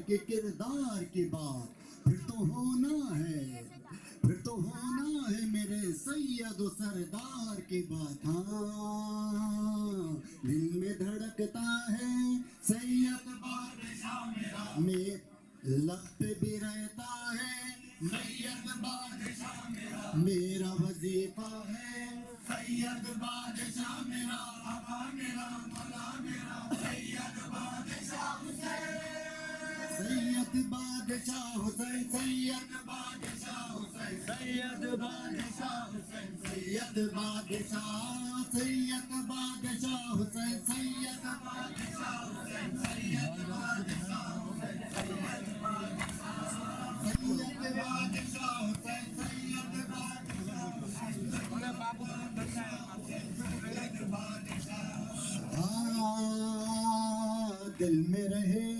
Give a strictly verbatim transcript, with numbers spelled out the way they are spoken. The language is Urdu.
کے کردار کی بات پھر تو ہونا ہے پھر تو ہونا ہے میرے سید و سردار کی بات ہاں دل میں دھڑکتا ہے سید بادشاہ میرا میں لب پہ بھی رہتا ہے سید بادشاہ میرا میرا وظیفہ ہے سید بادشاہ میرا آقا میرا مولا میرا سید بادشاہ حسین سید بادشاہ حسین سید بادشاہ حسین سید بادشاہ حسین سید بادشاہ سید بادشاہ حسین سید بادشاہ حسین سید بادشاہ حسین سید بادشاہ سید بادشاہ حسین سید بادشاہ ہاں دل میں رہے